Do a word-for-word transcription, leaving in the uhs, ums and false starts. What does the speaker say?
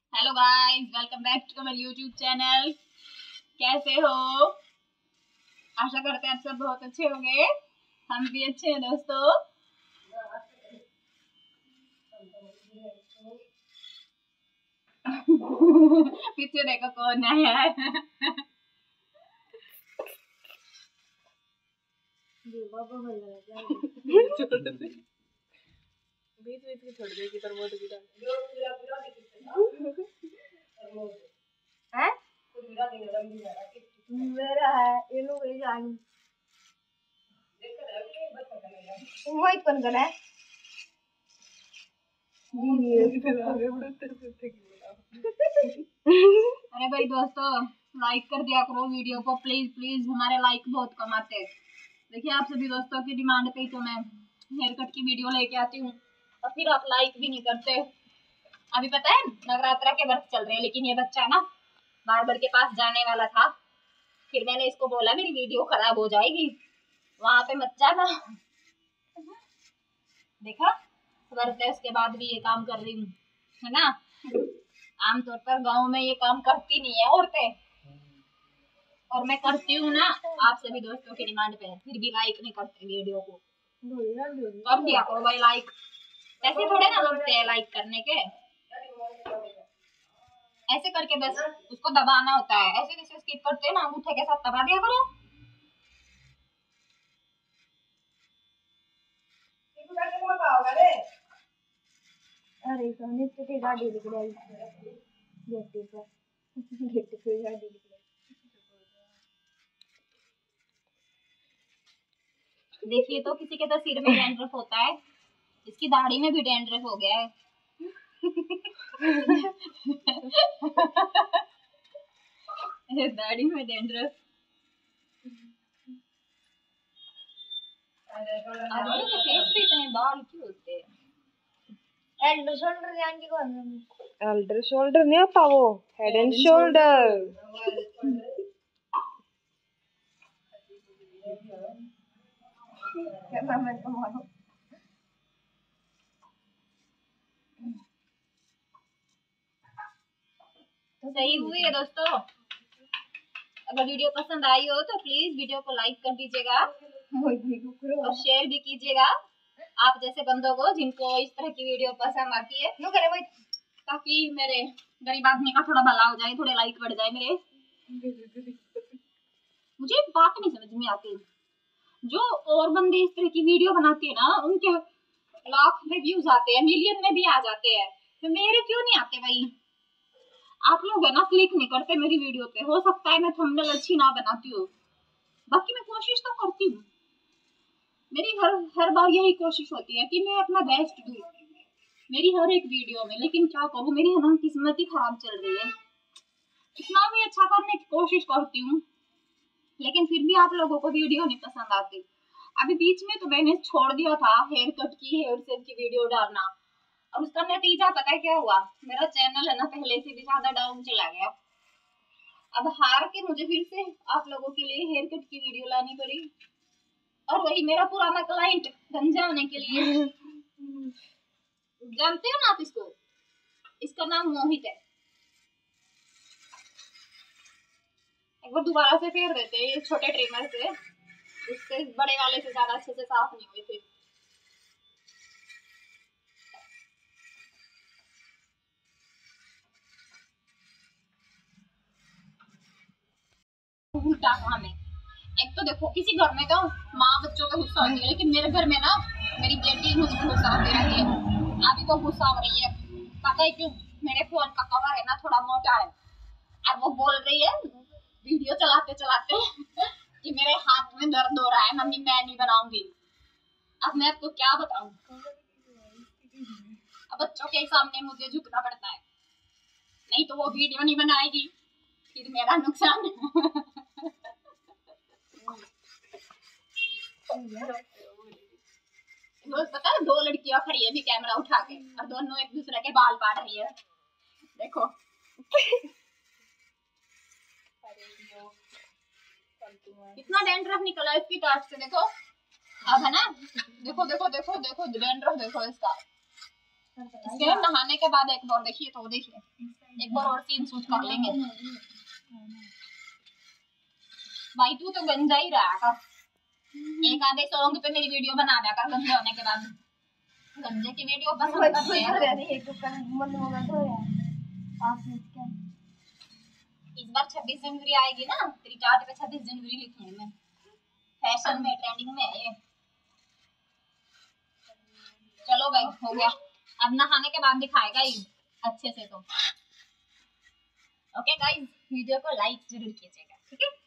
Hello guys, welcome back to my YouTube channel. कैसे हो? आशा करते हैं आप सब बहुत अच्छे होंगे। हम भी अच्छे हैं दोस्तों। पीछे देखो कौन आया है। बीच बीच में छोड़ दे कि तरबूज गिरा है मेरा है ये लोग ये जानी वही कौन गला है अरे भाई दोस्तों, लाइक कर दिया करो वीडियो को, प्लीज प्लीज। हमारे लाइक बहुत कम आते हैं। देखिए, आप सभी दोस्तों की डिमांड पे तो मैं हेयर कट की वीडियो लेके आती हूँ और फिर आप लाइक भी नहीं करते। अभी पता है नवरात्रा के व्रत चल रहे हैं, लेकिन ये बच्चा ना बार्बर के पास जाने वाला था। फिर मैंने इसको बोला मेरी वीडियो खराब हो जाएगी, वहां पे मत जाना। देखा, व्रत है उसके बाद भी ये काम कर रही हूँ, है ना। आमतौर पर गांव में ये काम करती नहीं है औरतें, और मैं करती हूँ ना आप सभी दोस्तों की डिमांड पे। फिर भी लाइक नहीं करते वीडियो को। कर दिया करो भाई लाइक, ऐसे थोड़े ना लगते हैं लाइक करने के। ऐसे करके बस उसको दबाना होता है, ऐसे जैसे स्किप करते हैं ना, अंगूठे के साथ दबा दिया करो। अरे सोने से गाड़ी दिख रही है गेट पर गेट पे गाड़ी दिख रही। देखिए तो किसी के तो सिर में डैंड्रफ होता है, इसकी दाढ़ी में भी डैंड्रफ हो गया है। दाढ़ी में डैंड्रफ। आदमी के फेस पे इतने बाल क्यों होते हैं? एल्डर शोल्डर जान की कौन है? एल्डर शोल्डर नहीं होता, वो हेड एंड शोल्डर। मैं तो मानो तो सही हुई है दोस्तों। अगर वीडियो पसंद आई हो तो प्लीज वीडियो को लाइक कर दीजिएगा और शेयर भी कीजिएगा आप जैसे बंदों को जिनको इस तरह की वीडियो पसंद आती है, नो करे भाई, ताकि मेरे गरीब आदमी का थोड़ा भला हो जाए, थोड़े लाइक बढ़ जाए मेरे। मुझे एक बात नहीं समझ में आती, जो और बंदे इस तरह की वीडियो बनाते हैं ना, उनके लाख में व्यूज आते हैं, मिलियन में भी आ जाते हैं, तो मेरे क्यों नहीं आते भाई? आप लोग है ना क्लिक नहीं करते मेरी वीडियो पे। हो सकता है मैं थंबनेल अच्छी ना बनाती हूँ, बाकी मैं कोशिश तो करती हूँ। मेरी हर हर बार यही कोशिश होती है कि मैं अपना बेस्ट दूँ मेरी हर एक वीडियो में, लेकिन क्या करूँ, मेरी है ना किस्मत ही खराब चल रही है। इतना भी अच्छा करने की कोशिश करती हूँ, लेकिन फिर भी आप लोगों को वीडियो नहीं पसंद आती। अभी बीच में तो मैंने छोड़ दिया था हेयर कट की, हेयर सेट की वीडियो डालना, और उसका नतीजा पता है क्या हुआ? मेरा चैनल है ना पहले से भी ज्यादा डाउन चला गया। अब हार के मुझे फिर से आप लोगों के लिए हेयर कट की वीडियो लानी पड़ी, और वही मेरा पुराना क्लाइंट बन जाने के लिए। जानते हो ना आप इसको? इसका नाम मोहित है। एक बार दोबारा से फेर देते हैं ये छोटे ट्रिमर से, उससे बड़े वाले से ज्यादा अच्छे से साफ नहीं हुए थे। उल्टा काम है। एक तो देखो किसी घर में तो माँ बच्चों पे गुस्सा होती है, लेकिन मेरे घर में ना मेरी बेटी मुझ पर गुस्सा होती रहती है। अभी तो गुस्सा हो रही है, पता है क्यों? मेरे फोन का कवर है ना थोड़ा मोटा है, और वो बोल रही है वीडियो चलाते चलाते कि मेरे हाथ में दर्द हो रहा है, मम्मी मैं नहीं बनाऊंगी। अब मैं आपको क्या बताऊं? अब बच्चों के सामने मुझे झुकना पड़ता है, नहीं तो वो वीडियो नहीं बनाएगी, फिर मेरा नुकसान। पता है दो लड़कियां खड़ी है भी कैमरा उठा के, और दोनों एक दूसरे के बाल काट रही है। देखो कितना डैंड्रफ निकला इसकी टाट से, देखो। अब है ना, देखो देखो देखो देखो डैंड्रफ देखो इसका। इसके नहाने के बाद एक बार देखिए तो देखिए एक बार और सीन शूट कर लेंगे। भाई तू तो गंजा ही रहा कर, एक आधे सॉन्ग पे मेरी वीडियो बना दिया कर गंजे होने के बाद। गंजे की वीडियो पसंद करते हैं। इस बार छब्बीस जनवरी आएगी ना, तेरी चार्ट पे छब्बीस जनवरी लिखूंगी मैं। फैशन में ट्रेंडिंग में है ये। चलो भाई हो गया, अब नहाने के बाद दिखाएगा ही अच्छे से तो। ओके गाइस, वीडियो को लाइक जरूर कीजिएगा, ठीक है।